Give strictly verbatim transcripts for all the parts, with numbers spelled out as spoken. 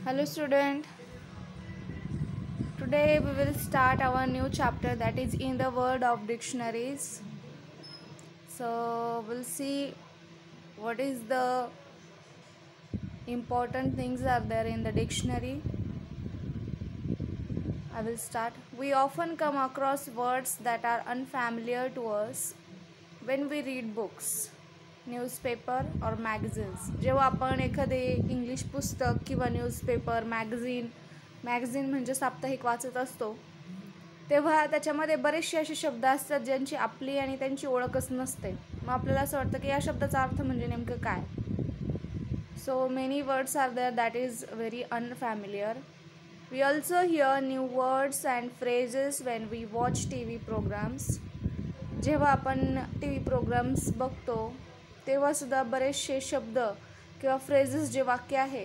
Hello student, today we will start our new chapter that is in the world of dictionaries. So we'll see what is the important things are there in the dictionary. I will start. We often come across words that are unfamiliar to us when we read books, newspaper और magazines. जेव्हा आपण एखादे English पुस्तक किंवा newspaper magazine magazine म्हणजे साप्ताहिक वाचत असतो तेव्हा त्याच्यामध्ये बरेचसे असे शब्द असतात ज्यांची आपली आणि त्यांची ओळखच नसते. मग आपल्याला असं वाटतं की या शब्दाचा अर्थ म्हणजे नेमकं काय. So many words are there that is very unfamiliar. We also hear new words and phrases when we watch T V programmes. जेव्हा आपण टी व्ही प्रोग्राम्स बघतो तेव्हासुद्धा बरेचसे शब्द किंवा फ्रेजेस जे वाक्य आहे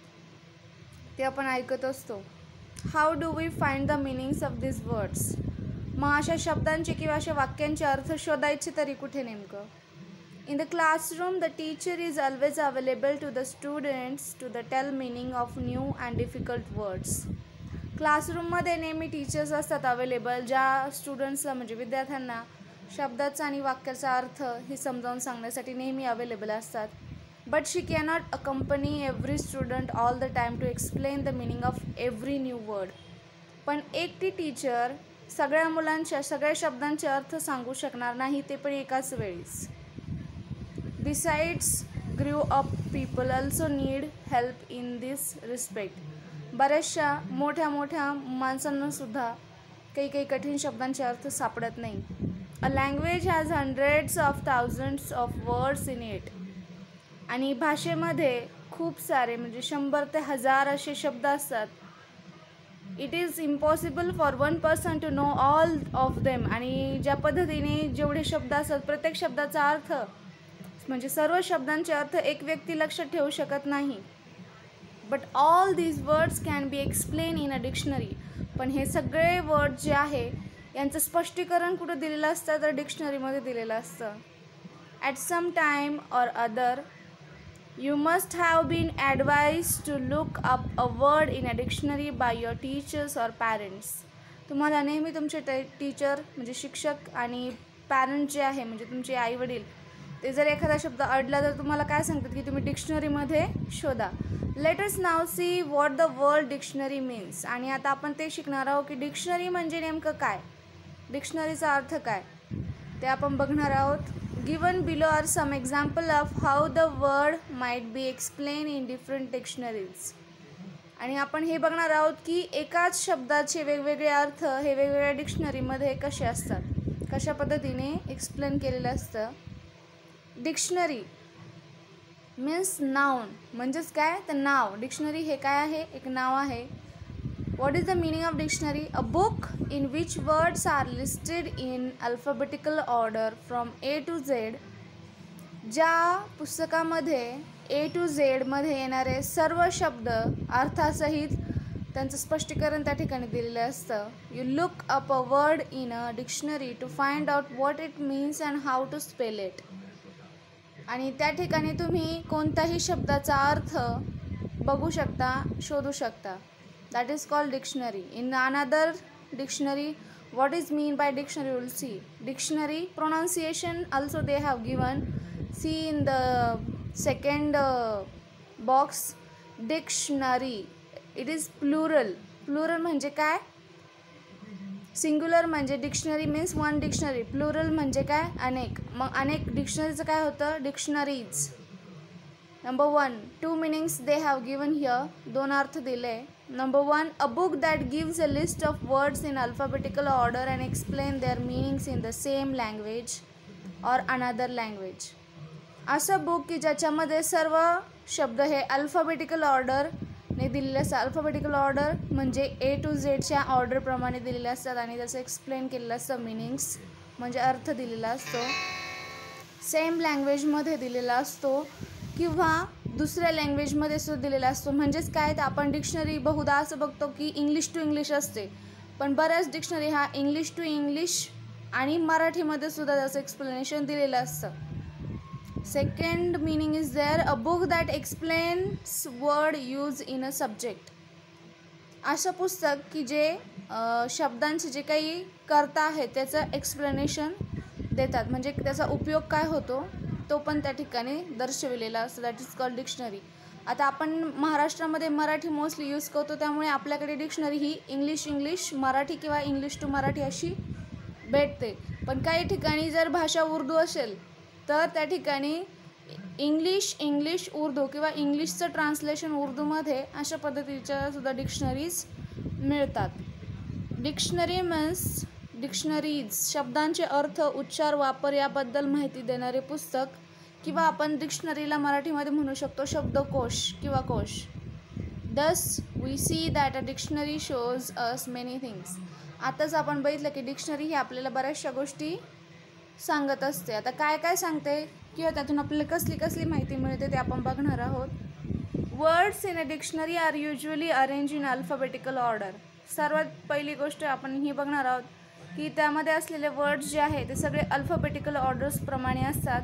ते आपण ऐकत असतो. How do we find the meanings of this words. मग अशा शब्दांचे किंवा अशा वाक्यांचे अर्थ शोधायचे तरी कुठे नेमकं. In the classroom the teacher is always available to the students to the tell meaning of new and difficult words. क्लासरूममध्ये नेहमी टीचर्स असतात अवेलेबल ज्या स्टुडंट्सला म्हणजे विद्यार्थ्यांना शब्दाचा आणि वाक्याचा अर्थ हे समजावून सांगण्यासाठी नेहमी अवेलेबल असतात. But she cannot accompany every student all the time to explain the meaning of every new word. पण एकटी टीचर सगळ्या मुलांच्या सगळ्या शब्दांचे अर्थ सांगू शकणार नाही, ते पण एकाच वेळीच. Besides grown up people also need help in this respect. बऱ्याचशा मोठ्या मोठ्या माणसांनासुद्धा काही काही कठीण शब्दांचे अर्थ सापडत नाही. A language has hundreds of thousands of words in it. आणि भाषेमध्ये खूप सारे म्हणजे शंभर ते हजार असे शब्द असतात. It is impossible for one person to know all of them. आणि ज्या पद्धतीने जेवढे शब्द असतात प्रत्येक शब्दाचा अर्थ म्हणजे सर्व शब्दांचे अर्थ एक व्यक्ती लक्षात ठेवू शकत नाही. But all these words can be explain in a dictionary. पण हे सगळे वर्ड जे आहे यांचं स्पष्टीकरण कुठं दिलेलं असतं तर डिक्शनरीमध्ये दिलेलं असतं. At some time or other you must have been advise to look up a word in a dictionary by your teachers or parents. तुम्हाला नेहमी तुमचे टे टीचर म्हणजे शिक्षक आणि पॅरेंट जे आहे म्हणजे तुमचे आईवडील ते जर एखादा शब्द अडला तर तुम्हाला काय सांगतात की तुम्ही डिक्शनरीमध्ये शोधा. Let us now see what the word dictionary means. आणि आता आपण ते शिकणार आहोत की डिक्शनरी म्हणजे नेमकं काय, डिक्शनरीचा अर्थ काय ते आपण बघणार आहोत. Given below are some example of how the word might be explain in different dictionaries. आणि आपण हे बघणार आहोत की एकाच शब्दाचे वेगवेगळे अर्थ हे वेगवेगळ्या डिक्शनरीमध्ये कसे असतात, कशा पद्धतीने एक्सप्लेन केलेलं असतं. डिक्शनरी मीन्स नाउन म्हणजेच काय तर नाव. डिक्शनरी हे काय आहे, एक नाव आहे. What is the meaning of dictionary? A book in which words are listed in alphabetical order from A to Z. ज्या पुस्तकामध्ये A to Z मध्ये येणारे सर्व शब्द अर्थासहित त्यांचं स्पष्टीकरण त्या ठिकाणी दिलेलं असतं. You look up a word in a dictionary to find out what it means and how to spell it. आणि त्या ठिकाणी तुम्ही कोणत्याही शब्दाचा अर्थ बघू शकता, शोधू शकता. That is called dictionary. In another dictionary, what is mean by dictionary? We'll see. Dictionary pronunciation also they have given. See in the second uh, box, dictionary. It is plural. Plural म्हणजे काय? Singular म्हणजे dictionary means one dictionary. Plural म्हणजे काय? अनेक. मग अनेक डिक्शनरीचं काय होतं? Dictionaries. Number one, two meanings they have given here. दोन अर्थ दिले. Number one, a book that gives a list of words in alphabetical order and explain their meanings in the same language or another language. असं book की ज्याच्यामध्ये सर्व शब्द हे alphabetical ऑर्डरने दिलेले असतात. अल्फाबेटिकल ऑर्डर म्हणजे ए टू झेडच्या ऑर्डरप्रमाणे दिलेले असतात आणि त्याचं एक्सप्लेन केलेलं असतं. मिनिंग्स म्हणजे अर्थ दिलेला असतो. सेम लँग्वेजमध्ये दिलेला असतो किंवा दुसऱ्या लँग्वेजमध्ये सुद्धा दिलेला असतो. म्हणजेच काय तर आपण डिक्शनरी बहुधा असं बघतो की इंग्लिश टू इंग्लिश असते, पण बऱ्याच डिक्शनरी हा इंग्लिश टू इंग्लिश आणि मराठीमध्ये सुद्धा त्याचं एक्सप्लेनेशन दिलेलं असतं. Second meaning is there a book that explains word use in a subject. असं पुस्तक की जे शब्दांचे जे काही कर्ता आहे त्याचं एक्सप्लेनेशन देतात, म्हणजे त्याचा उपयोग काय होतो तो पण त्या ठिकाणी दर्शविलेला असतो. That is called dictionary. आता आपण महाराष्ट्रामध्ये मराठी मोस्टली यूज करतो, त्यामुळे आपल्याकडे डिक्शनरी ही इंग्लिश इंग्लिश मराठी किंवा इंग्लिश टू मराठी अशी भेटते. पण काही ठिकाणी जर भाषा उर्दू असेल तर त्या ठिकाणी इंग्लिश इंग्लिश उर्दू किंवा इंग्लिशचं ट्रान्सलेशन उर्दूमध्ये अशा पद्धतीच्या सुद्धा डिक्शनरीज मिळतात. डिक्शनरी मीन्स डिक्शनरीज शब्दांचे अर्थ, उच्चार, वापर याबद्दल माहिती देणारे पुस्तक, किंवा आपण डिक्शनरीला मराठीमध्ये म्हणू शकतो शब्दकोश किंवा कोश. Thus we see that a dictionary shows us many things. आताच आपण बघितलं की डिक्शनरी ही आपल्याला बऱ्याचशा गोष्टी सांगत असते. आता काय काय सांगते किंवा त्यातून आपल्याला कसली कसली माहिती मिळते ते आपण बघणार आहोत. Words in a dictionary are usually arrange in alphabetical order. सर्वात पहिली गोष्ट आपण ही बघणार आहोत की त्यामध्ये असलेले वर्ड्स जे आहे ते सगळे अल्फाबेटिकल ऑर्डर्सप्रमाणे असतात.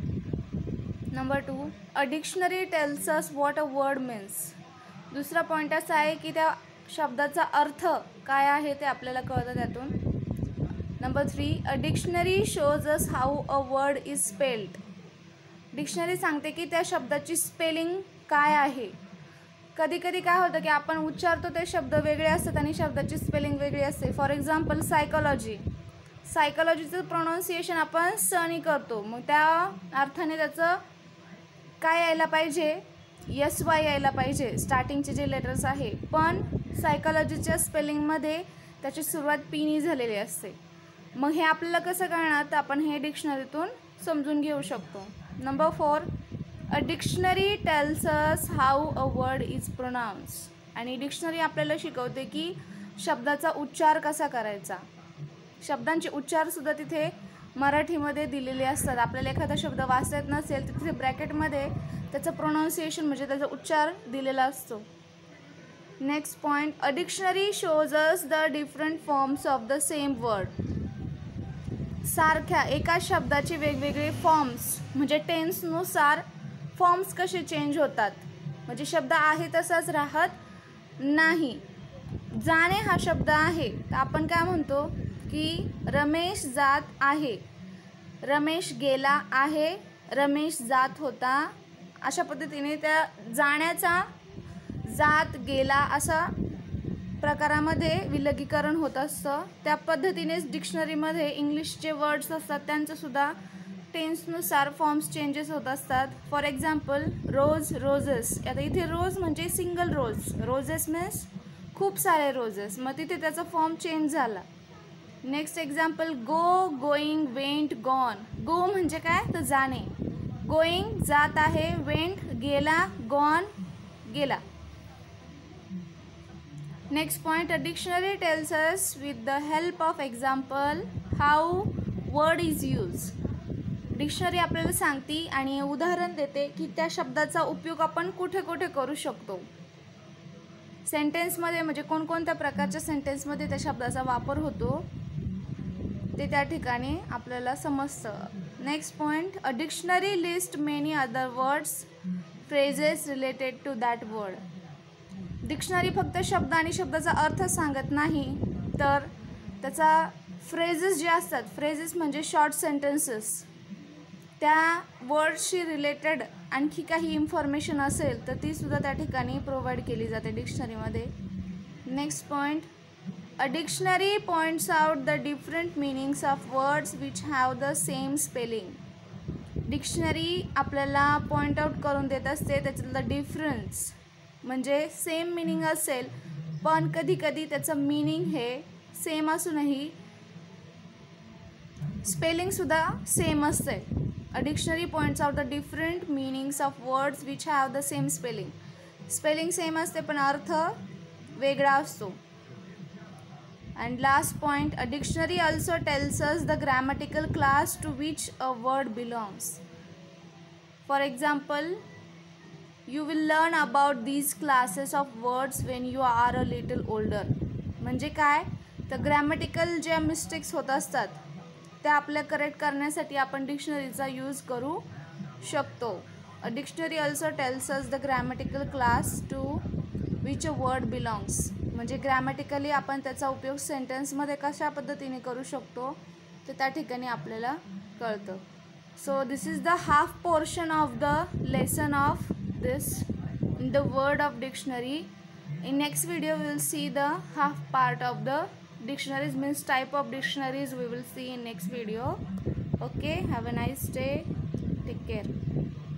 Number two, a dictionary tells us what a word means. दुसरा पॉईंट असा आहे की त्या शब्दाचा अर्थ काय आहे ते आपल्याला कळतं त्यातून. Number three, a dictionary shows us how a word is spelled. Dictionary सांगते की त्या शब्दाची स्पेलिंग काय आहे. कधी कधी काय होतं की आपण उच्चारतो ते शब्द वेगळे असतात आणि शब्दाची स्पेलिंग वेगळी असते. For example psychology. सायकोलॉजीचं प्रोनाऊन्सिएशन आपण सनी करतो, मग त्या अर्थाने त्याचं काय यायला पाहिजे, एस वाय यायला पाहिजे स्टार्टिंगचे जे लेटर्स आहे, पण सायकोलॉजीच्या स्पेलिंगमध्ये त्याची सुरुवात पीनी झालेली असते. मग हे आपल्याला कसं कळणार, तर आपण हे डिक्शनरीतून समजून घेऊ शकतो. Number four, a dictionary tells us how a word is pronounce. आणि डिक्शनरी आपल्याला शिकवते की शब्दाचा उच्चार कसा करायचा. शब्दांचे उच्चारसुद्धा तिथे मराठीमध्ये दिलेले असतात. आपल्याला एखादा शब्द वाचता येत नसेल तर तिथे ब्रॅकेटमध्ये त्याचं प्रोनाऊन्सिएशन म्हणजे त्याचा उच्चार दिलेला असतो. Next point, a dictionary shows us the different forms of the same word. सारख्या एका शब्दाचे वेगवेगळे फॉर्म्स म्हणजे टेन्सनुसार फॉर्म्स कसे चेंज होतात, म्हणजे शब्द आहे तसाच राहत नाही. जाणे हा शब्द आहे तर आपण काय म्हणतो की रमेश जात आहे, रमेश गेला आहे, रमेश जात होता. अशा पद्धतीने त्या जाण्याचा जात गेला असा प्रकारामध्ये विलगीकरण होत असतं. त्या पद्धतीनेच डिक्शनरीमध्ये इंग्लिशचे वर्ड्स असतात त्यांचंसुद्धा टेन्सनुसार फॉर्म्स चेंजेस होत असतात. For example rose, roses. आता इथे रोज म्हणजे सिंगल रोज, रोजेस मीन्स खूप सारे रोजेस, मग तिथे त्याचा फॉर्म चेंज झाला. Next example, go, going, went, gone. Go म्हणजे काय, तर जाणे. गोईंग जात आहे, वेंट गेला, गॉन गेला. Next point, a dictionary tells us with the help of example how word is use. Dictionary आपल्याला सांगते आणि उदाहरण देते की त्या शब्दाचा उपयोग आपण कुठे कुठे करू शकतो. सेंटेन्समध्ये म्हणजे कोणकोणत्या प्रकारच्या सेंटेन्समध्ये त्या शब्दाचा वापर होतो ते त्या ठिकाणी आपल्याला समजतं. Next point, a dictionary list many other words phrases related to that word. Dictionary फक्त शब्द आणि शब्दाचा अर्थ सांगत नाही तर त्याचा फ्रेजेस जे असतात, फ्रेजेस म्हणजे शॉर्ट सेंटेन्सेस, त्या वर्डशी रिलेटेड आणखी काही इन्फॉर्मेशन असेल तर तीसुद्धा त्या ठिकाणी प्रोव्हाइड केली जाते डिक्शनरीमध्ये. Next point, a dictionary points out the different meanings of words which have the same spelling. Dictionary आपल्याला पॉईंट आउट करून देत असते त्याच्यातलं डिफरन्स, म्हणजे सेम मिनिंग असेल पण कधी कधी त्याचं मिनिंग हे सेम असूनही स्पेलिंगसुद्धा सेम असते. A dictionary points out the different meanings of words which have the same spelling. Spelling same असते पण अर्थ वेगळा असतो. And last point, a dictionary also tells us the grammatical class to which a word belongs. For example, you will learn about these classes of words when you are a little older. म्हणजे काय, तर grammatical ज्या mistakes होत असतात त्या आपल्या correct करण्यासाठी आपण डिक्शनरीचा यूज करू शकतो. A dictionary also tells us the grammatical class to which a word belongs. म्हणजे ग्रॅमॅटिकली आपण त्याचा उपयोग सेंटेन्समध्ये कशा पद्धतीने करू शकतो ते त्या ठिकाणी आपल्याला कळतं. So this is the half portion of the lesson of this in the word of dictionary. In next video we will see the half part of the dictionaries, means type of dictionaries we will see in next video. Okay, have a nice day, take care.